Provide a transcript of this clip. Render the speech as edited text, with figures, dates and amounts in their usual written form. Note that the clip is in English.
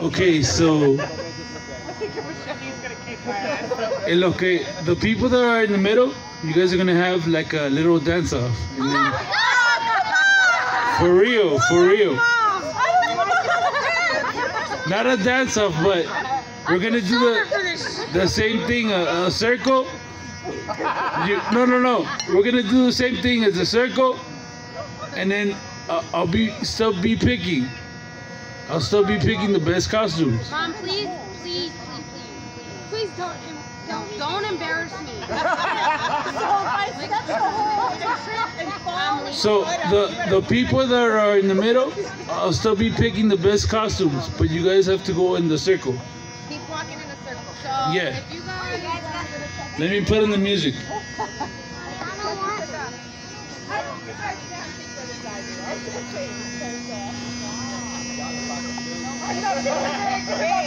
Okay, so the people that are in the middle, you guys are gonna have like a little dance off. And then, for real, for real. Not a dance off, but we're gonna do the same thing, a circle. No. We're gonna do the same thing as a circle, and then I'll still be picking. I'll still be picking the best costumes. Mom, please don't embarrass me. So the people that are in the middle, I'll still be picking the best costumes, but you guys have to go in the circle. Keep walking in a circle. So Yeah. if you guys, Let me put in the music. I don't want.